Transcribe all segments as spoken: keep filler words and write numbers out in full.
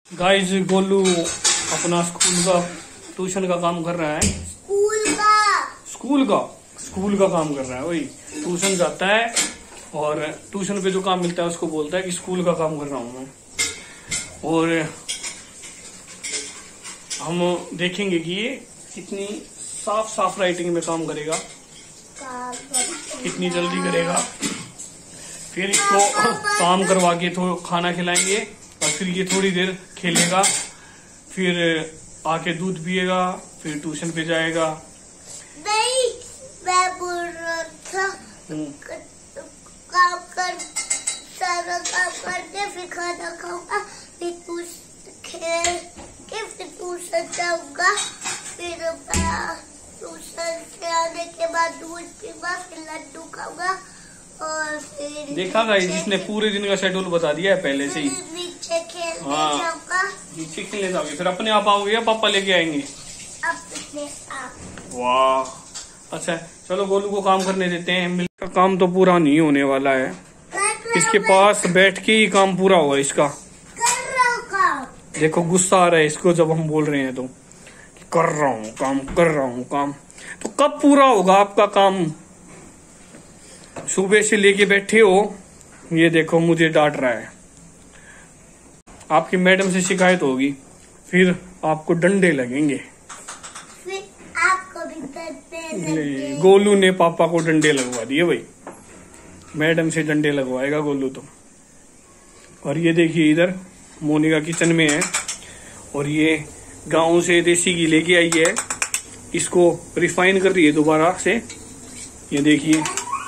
Guys Golu अपना school का tuition का काम कर रहा है। स्कूल का स्कूल का स्कूल का काम कर रहा है। वही ट्यूशन जाता है और ट्यूशन पे जो काम मिलता है उसको बोलता है कि स्कूल का काम कर रहा हूँ मैं। और हम देखेंगे कि ये कितनी साफ साफ राइटिंग में काम करेगा, कितनी जल्दी करेगा। फिर इसको काम करवा के थोड़ा खाना खिलाएंगे और फिर ये थोड़ी देर खेलेगा, फिर आके दूध पिएगा, फिर ट्यूशन पे जाएगा। नहीं, मैं बोल रहा था काम कर सारा काम करके फिर खाना खाऊंगा, फिर खेल के फिर ट्यूशन जाऊंगा, फिर ट्यूशन से आने के बाद दूध पीऊंगा, फिर लड्डू खाऊंगा और फिर देखा गाइस, जिसने पूरे दिन का शेड्यूल बता दिया है पहले से ही। नीचे खेलने हाँ, जाऊंगा। नीचे खेलने जाओगे, फिर अपने आप आओगे या पापा लेके आएंगे? अपने आप। वाह, अच्छा चलो गोलू को काम करने देते हैं। मिलकर काम तो पूरा नहीं होने वाला है, इसके पास बैठ के ही काम पूरा होगा इसका। कर रहा हूँ काम। देखो गुस्सा आ रहा है इसको जब हम बोल रहे हैं तो कर रहा हूँ काम, कर रहा हूँ काम। तो कब पूरा होगा आपका काम? सुबह से लेके बैठे हो, ये देखो मुझे डांट रहा है। आपकी मैडम से शिकायत होगी, फिर आपको डंडे लगेंगे। फिर आपको भी डंडे लगेंगे। गोलू ने पापा को डंडे लगवा दिए भाई, मैडम से डंडे लगवाएगा गोलू तो। और ये देखिए इधर मोनिका किचन में है और ये गांव से देसी घी लेके आई है, इसको रिफाइन कर रही है दोबारा से। ये देखिए,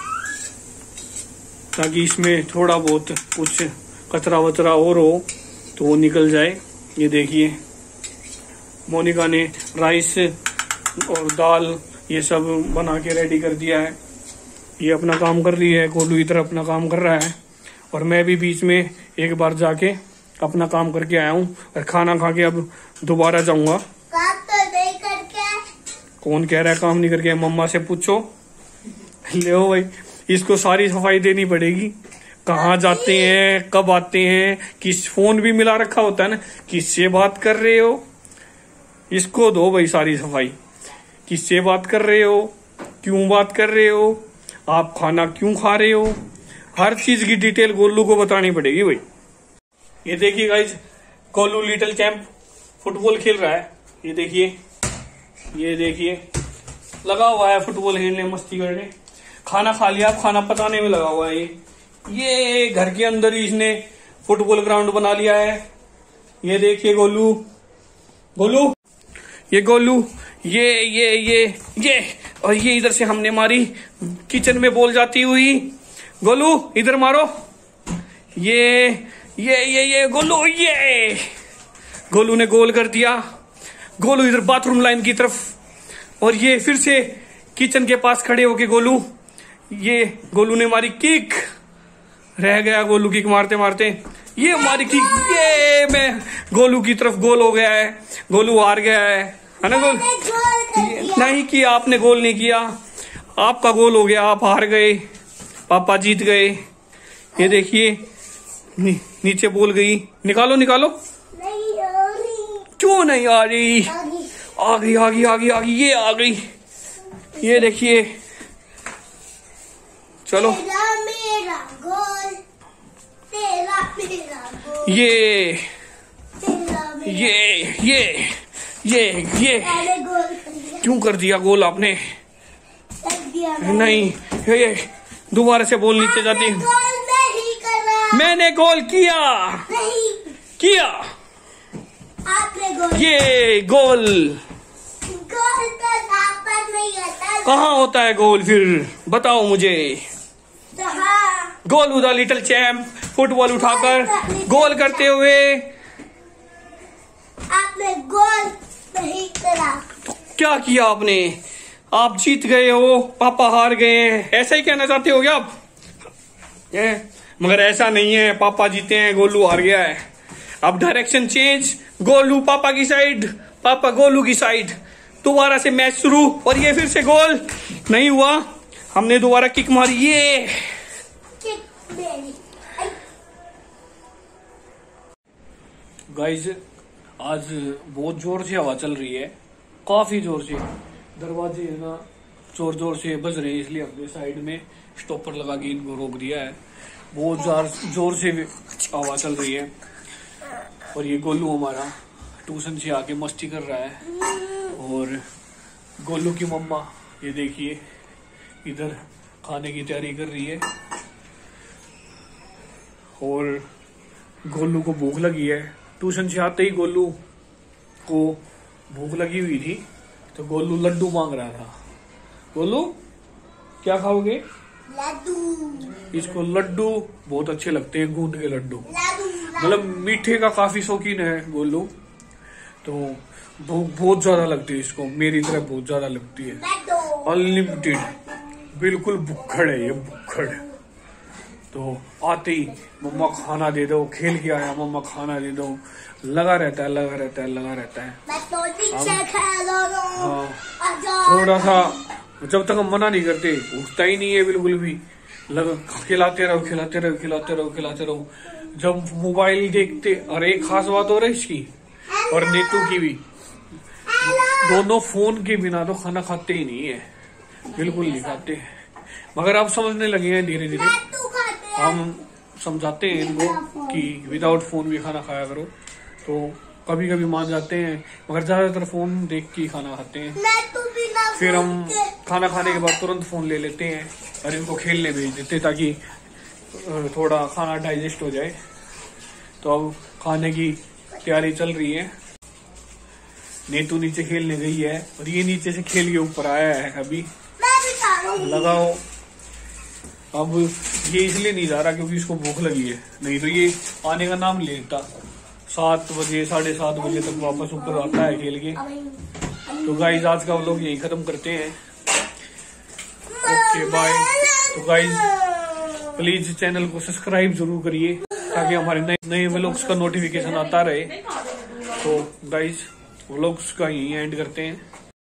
ताकि इसमें थोड़ा बहुत कुछ कचरा वचरा और हो तो वो निकल जाए। ये देखिए मोनिका ने राइस और दाल ये सब बना के रेडी कर दिया है। ये अपना काम कर रही है, गोलू इधर अपना काम कर रहा है और मैं भी बीच में एक बार जाके अपना काम करके आया हूँ और खाना खा के अब दोबारा जाऊंगा। काम तो नहीं करके। कौन कह रहा है काम नहीं करके? मम्मा से पूछो। ले भाई, इसको सारी सफाई देनी पड़ेगी। कहाँ जाते हैं, कब आते हैं, किस फोन भी मिला रखा होता है ना, किससे बात कर रहे हो, इसको दो भाई सारी सफाई। किससे बात कर रहे हो, क्यों बात कर रहे हो, आप खाना क्यों खा रहे हो, हर चीज की डिटेल गोलू को बतानी पड़ेगी भाई। ये देखिए guys, Golu little champ football खेल रहा है। ये देखिए, ये देखिए लगा हुआ है फुटबॉल खेलने, मस्ती करने। खाना खा लिया, खाना पकाने में लगा हुआ है। ये ये घर के अंदर ही इसने फुटबॉल ग्राउंड बना लिया है। ये देखिए गोलू, गोलू ये गोलू, ये ये ये ये और ये इधर से हमने मारी, किचन में बॉल जाती हुई। गोलू इधर मारो, ये ये ये ये गोलू, ये गोलू ने गोल कर दिया। गोलू इधर बाथरूम लाइन की तरफ और ये फिर से किचन के पास खड़े होके गोलू, ये गोलू ने मारी किक, रह गया गोलू किक मारते मारते। ये मारी किक, ये मैं गोलू की तरफ गोल हो गया है। गोलू हार गया है, है ना गोल? नहीं किया आपने, गोल नहीं किया, आपका गोल हो गया, आप हार गए, पापा जीत गए। ये देखिए नी, नीचे बोल गई, निकालो निकालो। नहीं आ रही। क्यों नहीं आ रही? आ गई आ गई आ गई आ गई आ गई, ये आ गई। ये देखिए, चलो तेरा मेरा गोल, तेरा मेरा गोल, ये तेरा मेरा। ये ये ये ये मैंने गोल कर दिया। क्यों कर दिया गोल आपने? कर दिया मैंने। नहीं, ये दोबारा से बोल नीचे जाती। आपने गोल नहीं करा। मैंने गोल किया, नहीं किया। आपने गोल। ये गोल गोल तो यहाँ पर नहीं होता। कहाँ होता है गोल? फिर बताओ मुझे। तो हाँ, Golu the little champ football उठाकर गोल करते हुए। आपने गोल नहीं करा। तो क्या किया आपने? आप जीत गए हो, पापा हार गए हैं, ऐसा ही कहना चाहते हो क्या आप? ये मगर ऐसा नहीं है, पापा जीते हैं, गोलू हार गया है। अब डायरेक्शन चेंज, गोलू पापा की साइड, पापा गोलू की साइड। दोबारा से मैच शुरू और ये फिर से गोल नहीं हुआ, हमने दोबारा किक मारी। ये किक मेरी। गाइस आज बहुत जोर से हवा चल रही है, काफी जोर से। दरवाजे है ना जोर जोर से बज रहे हैं, इसलिए हमने साइड में स्टॉपर लगा के इनको रोक दिया है। बहुत जोर जोर से हवा चल रही है। और ये गोलू हमारा ट्यूशन से आके मस्ती कर रहा है। और गोलू की मम्मा ये देखिए इधर खाने की तैयारी कर रही है। और गोलू को भूख लगी है। ट्यूशन से आते ही गोलू को भूख लगी हुई थी, तो गोलू लड्डू मांग रहा था। गोलू क्या खाओगे? लड्डू। इसको लड्डू बहुत अच्छे लगते हैं, गूंद के लड्डू। मतलब मीठे का काफी शौकीन है गोलू, तो भूख बहुत ज्यादा लगती है इसको, मेरी तरह बहुत ज्यादा लगती है। अनलिमिटेड, बिल्कुल भुक्खड़ है ये, भुक्खड़। तो आते ही मम्मा खाना दे दो, खेल के आया मम्मा खाना दे दो, लगा रहता है लगा रहता है लगा रहता है। हाँ, थोड़ा सा जब तक हम मना नहीं करते उठता ही नहीं है बिल्कुल भी। लग खिलाते रहो खिलाते रहो खिलाते रहो खिलाते रहो। जब मोबाइल देखते, और एक खास बात हो रही है इसकी और नीतू की भी, दोनों फोन के बिना तो खाना खाते ही नहीं है, बिल्कुल नहीं खाते। मगर अब समझने लगे हैं धीरे धीरे, हम समझाते हैं इनको कि विदाउट फोन भी खाना खाया करो, तो कभी कभी मान जाते हैं, मगर ज्यादातर फोन देख के खाना खाते हैं। फिर हम खाना खाने के बाद तुरंत फोन ले लेते हैं और इनको खेलने भेज देते हैं ताकि थोड़ा खाना डाइजेस्ट हो जाए। तो अब खाने की तैयारी चल रही है। नीतू नीचे खेलने गई है और ये नीचे से खेल के ऊपर आया है। अभी लगाओ, अब ये इसलिए नहीं जा रहा क्योंकि इसको भूख लगी है, नहीं तो ये आने का नाम लेता। सात बजे साढ़े सात बजे तक वापस ऊपर आता है खेल के। तो गाइज आज का व्लॉग यही खत्म करते हैं। Okay bye. तो गाइज प्लीज चैनल को सब्सक्राइब जरूर करिए ताकि हमारे नए नए व्लॉग्स का नोटिफिकेशन आता रहे। तो गाइज व्लॉग्स का यही एंड करते हैं।